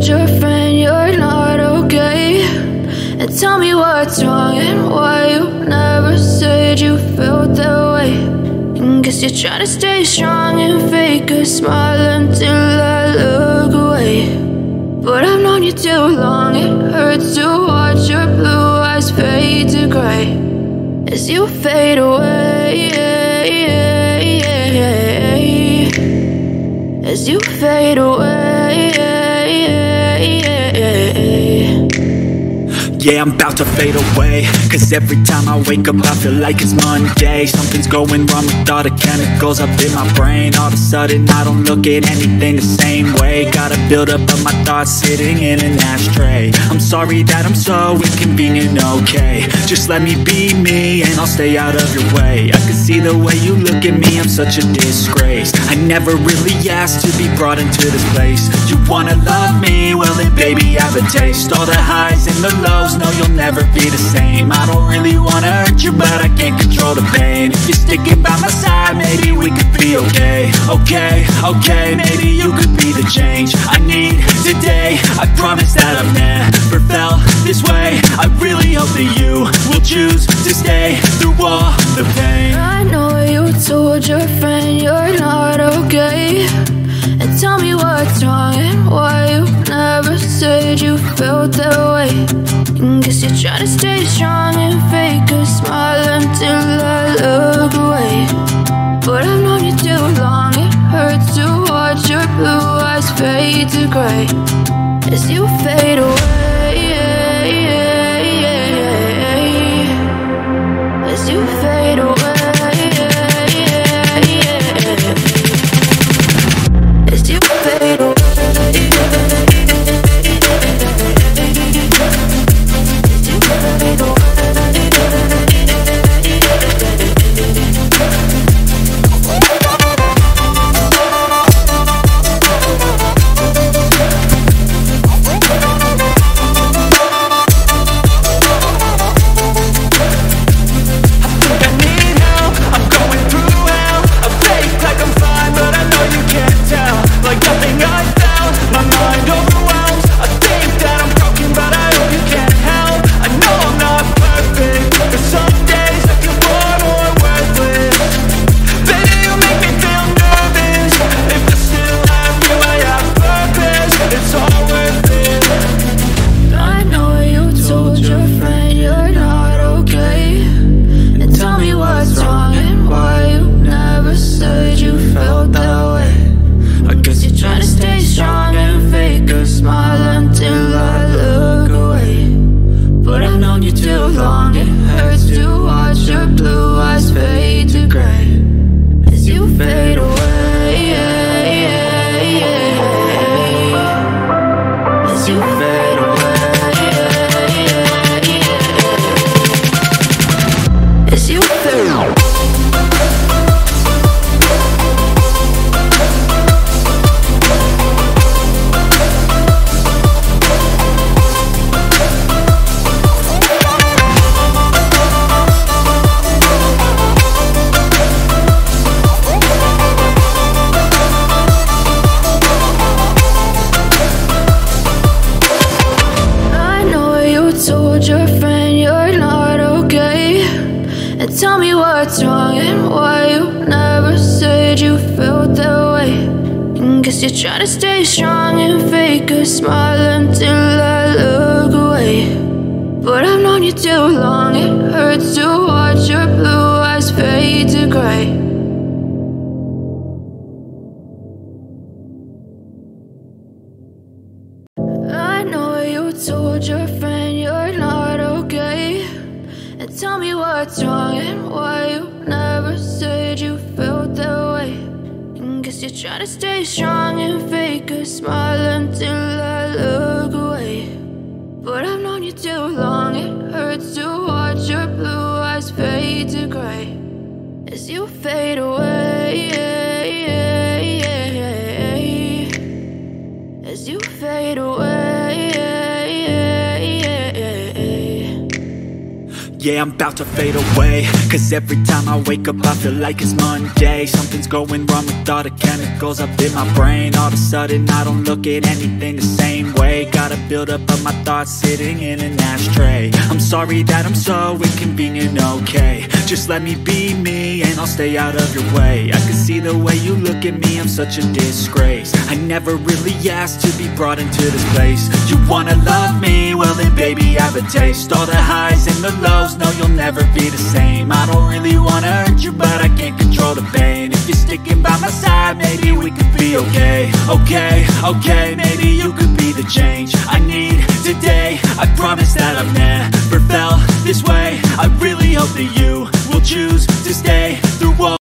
told your friend you're not okay? And tell me what's wrong and why you never said you felt that way. And guess you're trying to stay strong and fake a smile until I look away. But I've known you too long, it hurts to watch your blue eyes fade to gray as you fade away, as you fade away. Yeah, I'm about to fade away, cause every time I wake up I feel like it's Monday. Something's going wrong with all the chemicals up in my brain. All of a sudden I don't look at anything the same way. Gotta build up of my thoughts sitting in an ashtray. I'm sorry that I'm so inconvenient, okay? Just let me be me and I'll stay out of your way. I can see the way you look at me, I'm such a disgrace. I never really asked to be brought into this place. You wanna love me? Well then baby I have a taste. All the highs and the lows, no, you'll never be the same. I don't really wanna hurt you, but I can't control the pain. If you're sticking by my side, maybe we could be okay. Okay, maybe you could be the change I need today. I promise that I've never felt this way. I really hope that you will choose to stay through all the pain. I know you told your friend you're not okay. And tell me what's wrong and why you never said you felt that way. And guess you're trying to stay strong and fake a smile until I look away. But I've known you too long, it hurts to watch your blue eyes fade to gray as you fade away, as you fade away. Tell me what's wrong and why you never said you felt that way. And guess you're trying to stay strong and fake a smile until I look away. But I've known you too long, it hurts to watch your blue eyes fade to gray. I know you told your friend you're not okay. And tell me what's wrong and why you never said you felt that way. And guess you're trying to stay strong and fake a smile until I look away. But I've known you too long, it hurts to watch your blue eyes fade to gray as you fade away, as you fade away. Yeah, I'm about to fade away, cause every time I wake up I feel like it's Monday. Something's going wrong with all the chemicals up in my brain. All of a sudden I don't look at anything the same way. Gotta build up of my thoughts sitting in an ashtray. I'm sorry that I'm so inconvenient, okay. Just let me be me and I'll stay out of your way. I can see the way you look at me, I'm such a disgrace. I never really asked to be brought into this place. You wanna love me? Well then baby, have a taste. All the highs and the lows, no, you'll never be the same. I don't really wanna hurt you, but I can't control the pain. If you're sticking by my side, maybe we could be okay. Okay, maybe you could be the change I need today. I promise that I've never felt this way. I really hope that you will choose to stay through all